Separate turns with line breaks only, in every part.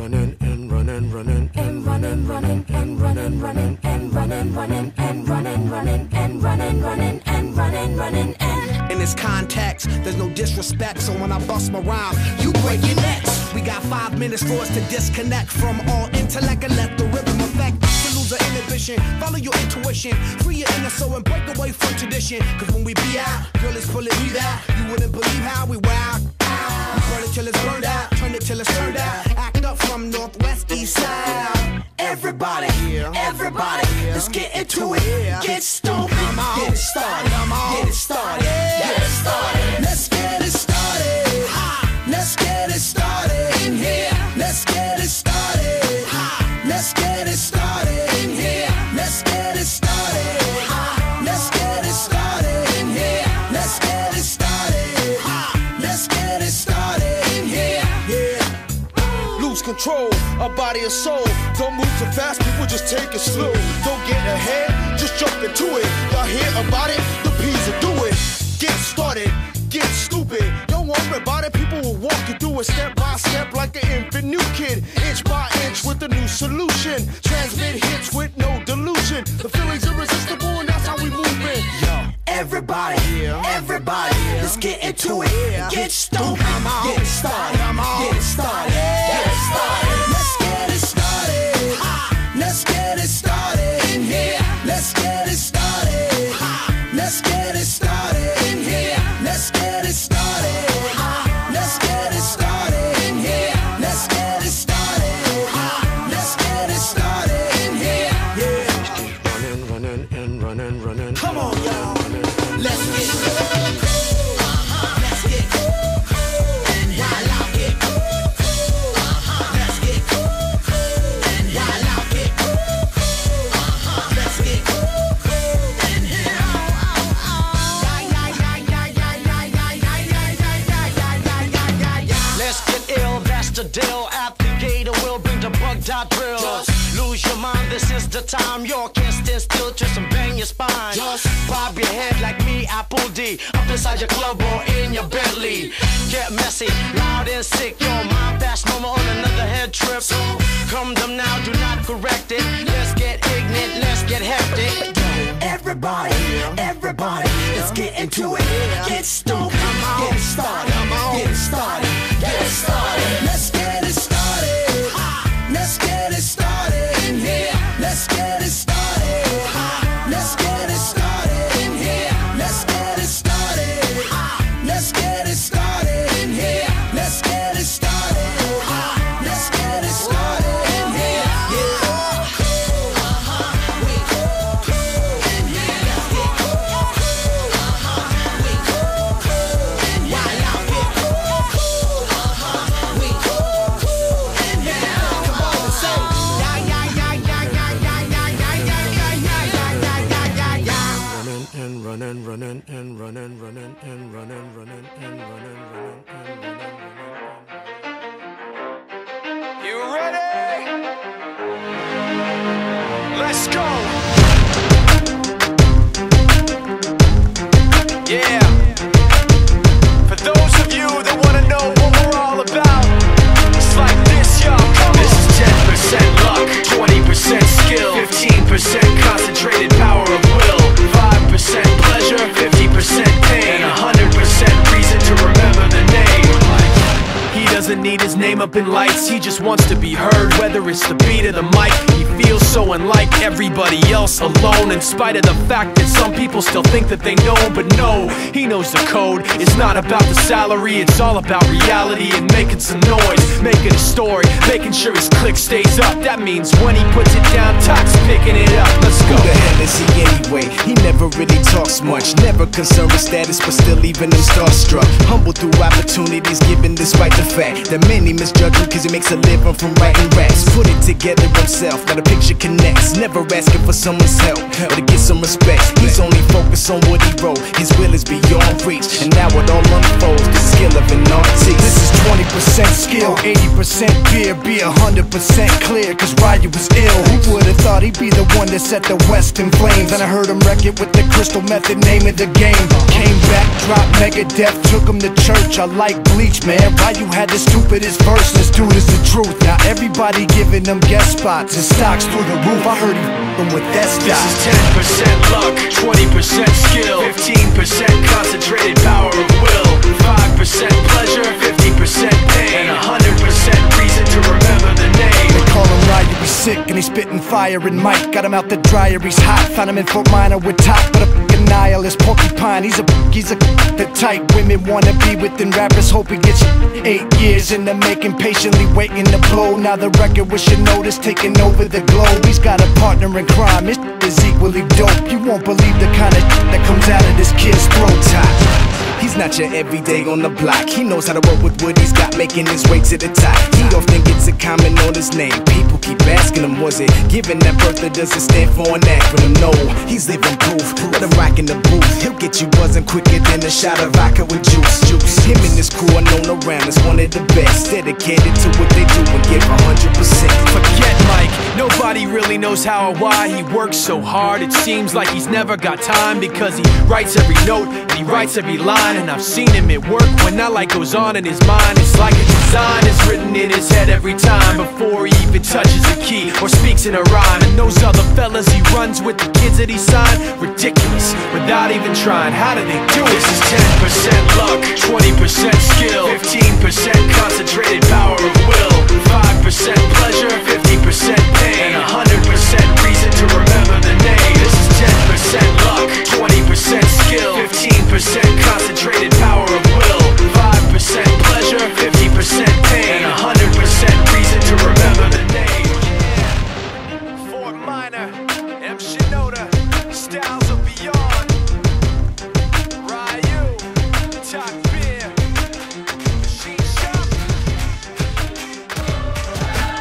running and running, running and running, running and running, running and running, running and running, running and running, running and running, running and. In this context, there's no disrespect, so when I bust my rhyme, you break your necks. We got 5 minutes for us to disconnect from all intellect and let the rhythm affect. To lose our inhibition, follow your intuition, free your inner soul and break away from tradition. Cause when we be out, girl, it's pulling me out. You wouldn't believe how we wild. We burn it till it's burned out, turn it till it's turned out. Act up from northwest, east side. Everybody, everybody, let's get into it. Get stupid, get it started, get it started, get it started. Let's get it started. Let's get it started in here. Let's get it started. Let's get it started in here. Let's get it started. Let's get it started in here. Let's get it started. Let's get it started in here. Yeah. Lose control, our body and soul. Don't move too fast, people just take it slow. Don't get ahead, just jump into it. Y'all hear about it? The P's will do it. Get started, get stupid. Don't worry about it, people will walk you through it step by step like an infant new kid. Inch by inch with a new solution. Transmit hits with no delusion. The feeling's irresistible and that's how we move it. Yo. Everybody, everybody, let's get into it. Get stupid, get it started, get it started, get it started. Let's get it started. Let's get it started in here. Let's get it started. Let's get it started in here. Let's get it started. Let's get it started in here. Let's get it started. Let's get it started in here. Yeah. Running, running and running, running. Come on, y'all. Let's get cool. Let's get cool. And while I get cool. Let's get cool. And while I get cool. Let's get cool. And here.
Let's get ill, that's the deal. At the gate, we'll bring the bug.drill. Just lose your mind, this is the time. You can't stand still, twist and bang your spine. Just bob your head like me, Apple D. Up inside your club or in your Bentley. Get messy, loud and sick. Your mind fast, mama on another head trip. So come them now, do not correct it. Let's get ignorant, let's get hectic.
Everybody, everybody, let's get into it. Get stupid, get it started, get it started, get it started. Let's get it started. Let's get it started in here. Let's get it started. Let's get it started in here. Let's get it started. Let's get it started in here. Let's get it started. Let's get it started in here. Yeah. Running, running and running, running and running, running and running, running and running.
You ready? Let's go. Yeah. For those of you that want to know what we're all about, it's like this, y'all. This is 10% luck, 20% skill, 15% concentrated power of will, 5% pleasure, 50% pain, and 100% reason to remember the name. He doesn't need his name up in lights, he just wants to be heard, whether it's the beat of the mic. He feels so unlike everybody else, alone, in spite of the fact that some people still think that they know. But no, he knows the code. It's not about the salary, it's all about reality and making some noise, making a story, making sure his click stays up. That means when he puts it down, Tox picking it up. Let's go.
Who the hell is he anyway? He never really talks much, never concerned with status, but still leaving him starstruck. Humble through opportunities given despite the fact that many misjudge him cause he makes a living from writing raps. Put it together himself, got a picture connects, never asking for someone's help or to get some respect. He's only focused on what he wrote, his will is beyond reach. And now it all unfolds, the skill of an artist.
This is 20% skill, 80% fear, be 100% clear, cause Ryu was ill. Who would've thought he'd be the one that set the West in flames? And I heard him wreck it with the crystal method, name of the game. Came back, dropped Megadeth, took him to church. I like Bleach, man. Ryu had the stupidest verse, this dude is the truth. Now everybody giving them guest spots and stocks through the roof. I heard he f***ing with that stock.
This is 10% luck, 20% skill, 15% concentrated power of will, 5% pleasure, 50% pain, and 100% reason to remember the name.
They call him Ryu, he's sick and he's spitting fire. And Mike got him out the dryer, he's hot. Found him in Fort Minor with top, but a f***ing nihilist porcupine. He's the type women wanna be within. Rappers hope he gets 8 years in the making, patiently waiting to blow. Now the record with Shinoda's taking over the globe. He's got a partner in crime, his is equally dope. You won't believe the kind of that comes out of this kid's throat.
He's not your everyday on the block. He knows how to work with what he's got, making his way to the top. He often gets a comment on his name. People keep asking him, was it given that birth or does it stand for an acronym? No, he's living proof. Let him rock in the booth. He'll get you buzzing quicker than a shot of vodka with juice. Him and his crew are known around as one of the best, dedicated to what they do and give 100%.
Forget Mike, nobody really knows how or why he works so hard. It seems like he's never got time, because he writes every note and he writes every line. And I've seen him at work when that light goes on in his mind. It's like a design is written in his head every time, before he even touches a key or speaks in a rhyme. And those other fellas he runs with, the kids that he signed, ridiculous, without even trying. How do they do it? This is 10% luck, 20% skill, 15% concentrated power of will, 5% pleasure, 50% pain, and 100% reason to remember the name. This is 10% luck, 20% skill, 15% concentrated power of will, 5% pleasure, 50% pain, and 100% reason to remember the name. Fort Minor, M. Shinoda, styles of beyond. Ryu, Talk Beer, Machine Shop.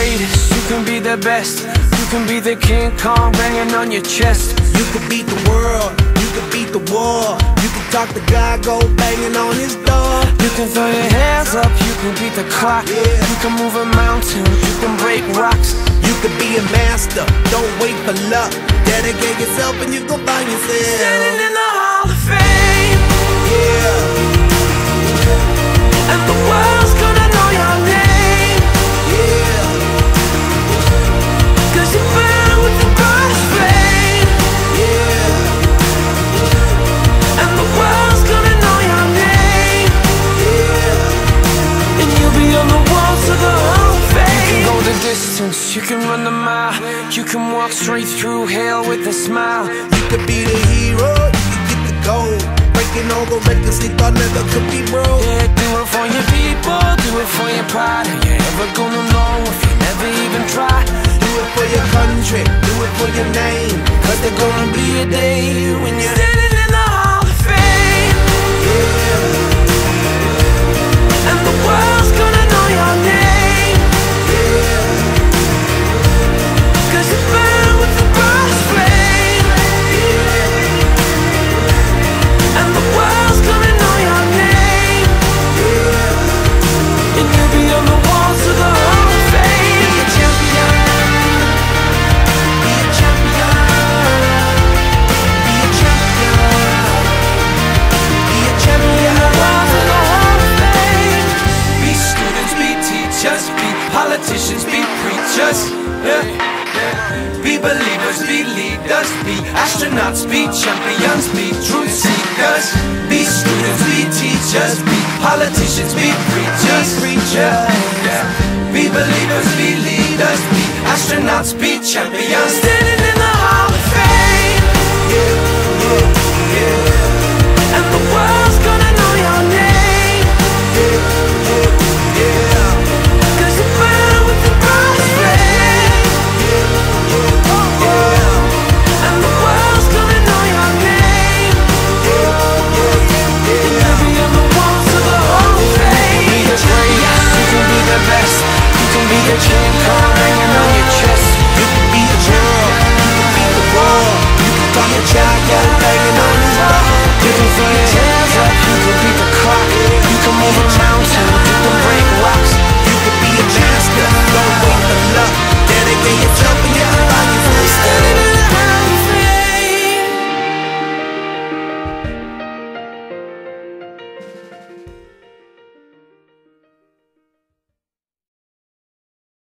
greatest, you can be the best. You can be the King Kong banging on your chest.
You could beat the world, you could beat the war. You can talk to God, go banging on his door.
You can throw your hands up, you can beat the clock. You can move a mountain, you can break rocks.
You could be a master, don't wait for luck. Dedicate yourself and you gon' find yourself
standing in the Hall of Fame.
Yeah.
And the world's gonna know your name.
Yeah.
Cause you burn with the brightest flame.
Yeah.
And the world's gonna know your name.
Yeah.
And you'll be on the walls of the Hall of Fame. You can go the distance, you can run the mile. You can walk straight through hell with a smile.
You could be the hero, you can get the gold. Breaking all the records they thought never could be broke.
Yeah, do it for your people, do it for your pride. Are you ever gonna know if you never even try?
Do it for your country, do it for your name. Cause there's gonna be a day when you're
standing in the Hall of Fame.
Yeah.
And the world's gonna know your name.
Yeah.
Cause you burn with the brightest flame.
Yeah.
And the world's gonna know your name.
Yeah.
And you'll be on the walls of the Hall of Fame.
Be a champion. Be a champion. Be a champion. Be a champion.
Walls of the Hall of Fame.
Be students, be teachers, be politicians, be preachers. Yeah. Be believers, be leaders, be astronauts, be champions, be truth seekers. Be students, be teachers, be politicians, be preachers. Yeah. Be believers, be leaders, be astronauts, be champions.
Standing in the Hall of Fame. And the world's gonna know your name. Cause you burn with the brightest flame. And the world's gonna know your name. And you'll be on the walls of the Hall of Fame.
Be the greatest, you can be the best. You can be the King Kong hanging on your chest.
You can be the world, you can beat the world. You can talk a child, go banging on his door.
You can throw